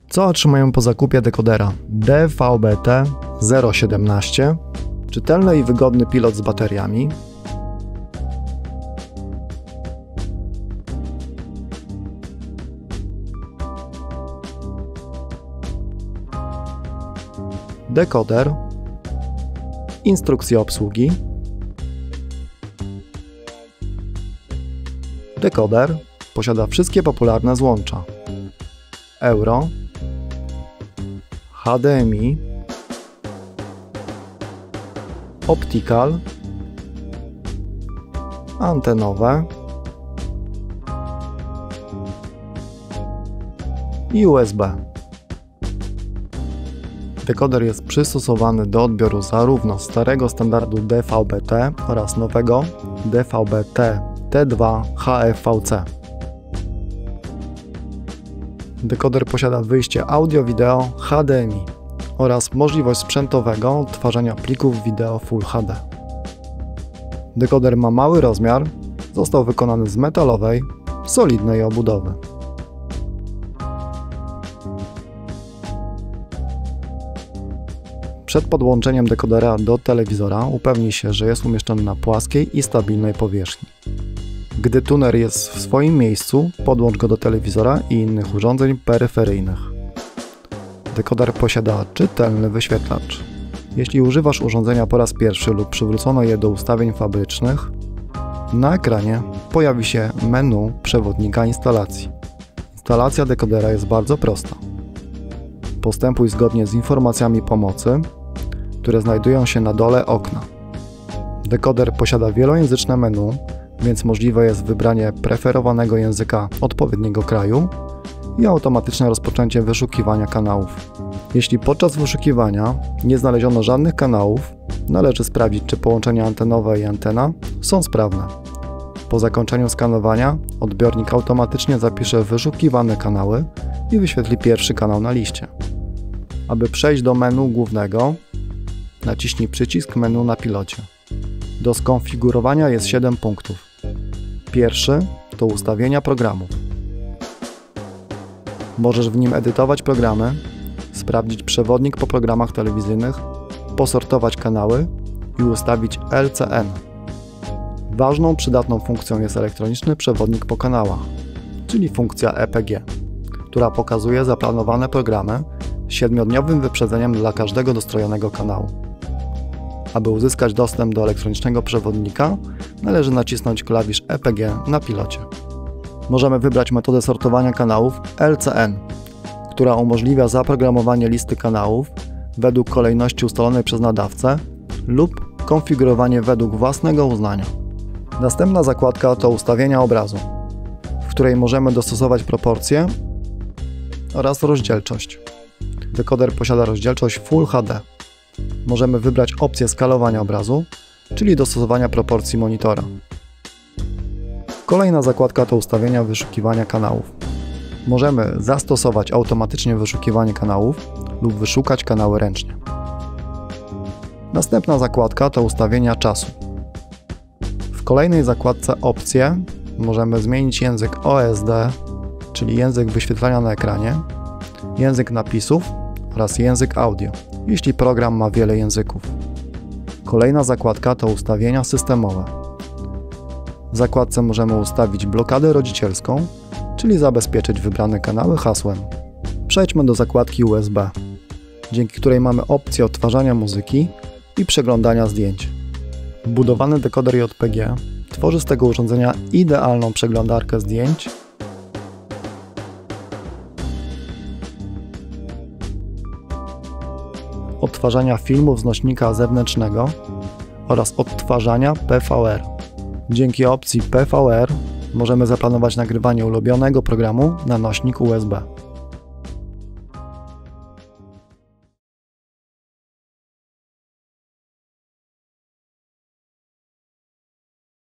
Co otrzymujemy po zakupie dekodera DVB-T017, czytelny i wygodny pilot z bateriami, dekoder, instrukcje obsługi, dekoder posiada wszystkie popularne złącza Euro, HDMI, Optical, antenowe i USB. Dekoder jest przystosowany do odbioru zarówno starego standardu DVB-T oraz nowego DVB-T T2 HFVC. Dekoder posiada wyjście audio-wideo HDMI oraz możliwość sprzętowego odtwarzania plików wideo Full HD. Dekoder ma mały rozmiar, został wykonany z metalowej, solidnej obudowy. Przed podłączeniem dekodera do telewizora upewnij się, że jest umieszczony na płaskiej i stabilnej powierzchni. Gdy tuner jest w swoim miejscu, podłącz go do telewizora i innych urządzeń peryferyjnych. Dekoder posiada czytelny wyświetlacz. Jeśli używasz urządzenia po raz pierwszy lub przywrócono je do ustawień fabrycznych, na ekranie pojawi się menu przewodnika instalacji. Instalacja dekodera jest bardzo prosta. Postępuj zgodnie z informacjami pomocy, które znajdują się na dole okna. Dekoder posiada wielojęzyczne menu, więc możliwe jest wybranie preferowanego języka odpowiedniego kraju i automatyczne rozpoczęcie wyszukiwania kanałów. Jeśli podczas wyszukiwania nie znaleziono żadnych kanałów, należy sprawdzić, czy połączenia antenowe i antena są sprawne. Po zakończeniu skanowania odbiornik automatycznie zapisze wyszukiwane kanały i wyświetli pierwszy kanał na liście. Aby przejść do menu głównego, naciśnij przycisk menu na pilocie. Do skonfigurowania jest 7 punktów. Pierwszy to ustawienia programów. Możesz w nim edytować programy, sprawdzić przewodnik po programach telewizyjnych, posortować kanały i ustawić LCN. Ważną, przydatną funkcją jest elektroniczny przewodnik po kanałach, czyli funkcja EPG, która pokazuje zaplanowane programy z 7-dniowym wyprzedzeniem dla każdego dostrojonego kanału. Aby uzyskać dostęp do elektronicznego przewodnika, należy nacisnąć klawisz EPG na pilocie. Możemy wybrać metodę sortowania kanałów LCN, która umożliwia zaprogramowanie listy kanałów według kolejności ustalonej przez nadawcę lub konfigurowanie według własnego uznania. Następna zakładka to ustawienia obrazu, w której możemy dostosować proporcje oraz rozdzielczość. Dekoder posiada rozdzielczość Full HD. Możemy wybrać opcję skalowania obrazu, czyli dostosowania proporcji monitora. Kolejna zakładka to ustawienia wyszukiwania kanałów. Możemy zastosować automatycznie wyszukiwanie kanałów lub wyszukać kanały ręcznie. Następna zakładka to ustawienia czasu. W kolejnej zakładce opcje możemy zmienić język OSD, czyli język wyświetlania na ekranie, język napisów oraz język audio, jeśli program ma wiele języków. Kolejna zakładka to ustawienia systemowe. W zakładce możemy ustawić blokadę rodzicielską, czyli zabezpieczyć wybrane kanały hasłem. Przejdźmy do zakładki USB, dzięki której mamy opcję odtwarzania muzyki i przeglądania zdjęć. Wbudowany dekoder JPG tworzy z tego urządzenia idealną przeglądarkę zdjęć odtwarzania filmów z nośnika zewnętrznego oraz odtwarzania PVR. Dzięki opcji PVR możemy zaplanować nagrywanie ulubionego programu na nośnik USB.